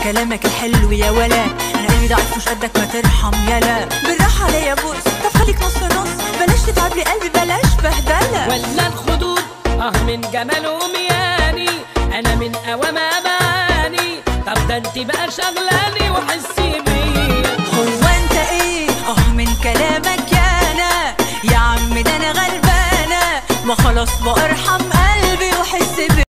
كلامك الحلو يا ولا، انا قلبي ضعيف مش قدك ما ترحم يالا. بالراحه عليا بوس، طب خليك نص نص، بلاش تتعب لي قلبي بلاش بهدله. ولا الخدود من جمال ومياني، انا من قوام اماني. طب ده انت بقى شغلاني وحسي بيا. هو انت ايه من كلامك يانا يا عم، ده انا غلبانه ما خلاص بارحم